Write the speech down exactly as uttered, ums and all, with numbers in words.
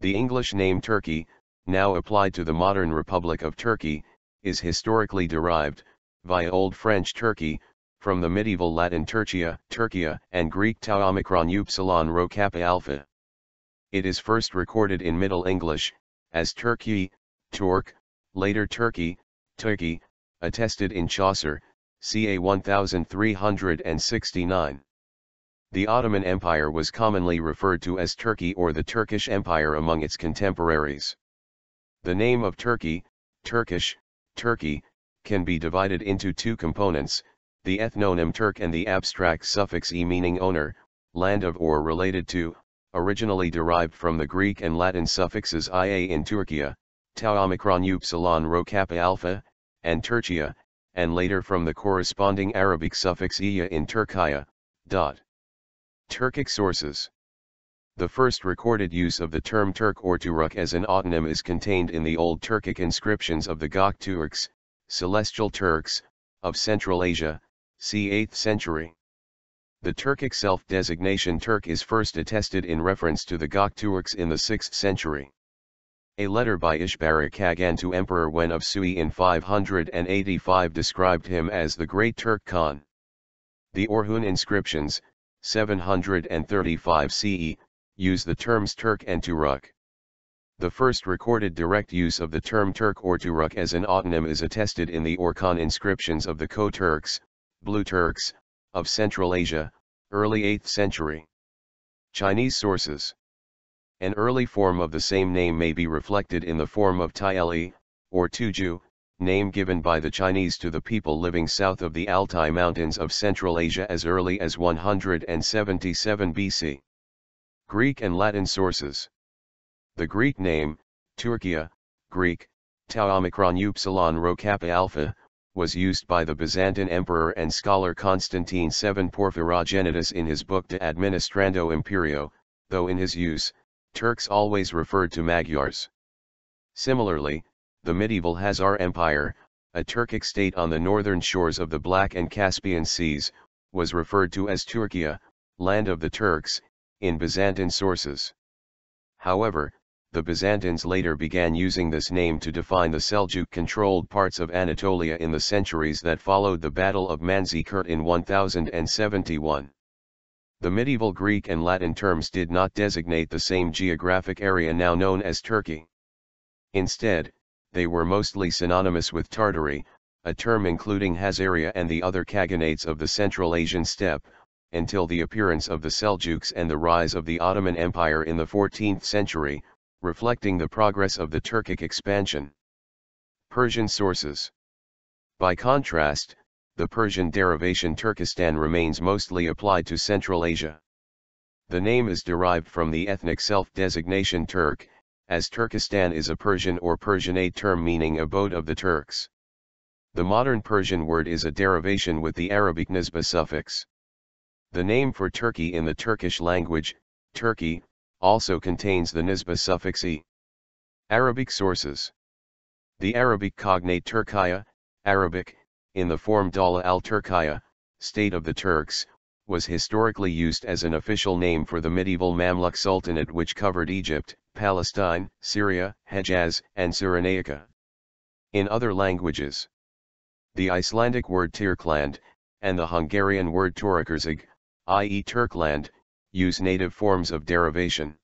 The English name Turkey, now applied to the modern Republic of Turkey, is historically derived, via Old French Turkey, from the medieval Latin Turcia, Turkia, and Greek tau omicron upsilon rho kappa alpha. It is first recorded in Middle English, as Turkey, Turk, later Turkey, Turkey, attested in Chaucer, ca thirteen sixty-nine. The Ottoman Empire was commonly referred to as Turkey or the Turkish Empire among its contemporaries. The name of Turkey, Turkish, Turkey, can be divided into two components, the ethnonym Turk and the abstract suffix e meaning owner, land of or related to, originally derived from the Greek and Latin suffixes ia in Turkia, tau omicron upsilon rho kappa alpha, and Turkia, and later from the corresponding Arabic suffix iya in Turkaya. Dot. Turkic sources. The first recorded use of the term Turk or Turuk as an autonym is contained in the Old Turkic inscriptions of the Gökturks, Celestial Turks, of Central Asia, c eighth century. The Turkic self-designation Turk is first attested in reference to the Gökturks in the sixth century. A letter by Ishbara Kagan to Emperor Wen of Sui in five hundred eighty-five described him as the Great Turk Khan. The Orhun inscriptions, seven hundred thirty-five C E, use the terms Turk and Turuk. The first recorded direct use of the term Turk or Turuk as an autonym is attested in the Orkhon inscriptions of the Ko-Turks, Blue Turks, of Central Asia, early eighth century. Chinese sources. An early form of the same name may be reflected in the form of Tyeli, or Tuju, name given by the Chinese to the people living south of the Altai Mountains of Central Asia as early as one hundred seventy-seven B C. Greek and Latin sources. The Greek name, Turkia, Greek, tau omicron upsilon rho kappa alpha, was used by the Byzantine emperor and scholar Constantine the seventh Porphyrogenitus in his book De Administrando Imperio, though in his use, Turks always referred to Magyars. Similarly, the medieval Khazar Empire, a Turkic state on the northern shores of the Black and Caspian Seas, was referred to as Turkia, land of the Turks, in Byzantine sources. However, the Byzantines later began using this name to define the Seljuk-controlled parts of Anatolia in the centuries that followed the Battle of Manzikert in one thousand seventy-one. The medieval Greek and Latin terms did not designate the same geographic area now known as Turkey. Instead, they were mostly synonymous with Tartary, a term including Khazaria and the other Khaganates of the Central Asian steppe, until the appearance of the Seljuks and the rise of the Ottoman Empire in the fourteenth century, reflecting the progress of the Turkic expansion. Persian sources. By contrast, the Persian derivation Turkestan remains mostly applied to Central Asia. The name is derived from the ethnic self-designation Turk, as Turkestan is a Persian or Persianate term meaning abode of the Turks. The modern Persian word is a derivation with the Arabic nisba suffix. The name for Turkey in the Turkish language, Turkey, also contains the nisba suffix e. Arabic sources. The Arabic cognate Turkaya, Arabic, in the form Dawla al-Turkaya, state of the Turks, was historically used as an official name for the medieval Mamluk Sultanate which covered Egypt, Palestine, Syria, Hejaz, and Cyrenaica. In other languages, the Icelandic word Tyrkland, and the Hungarian word Törökország, that is Turkland, use native forms of derivation.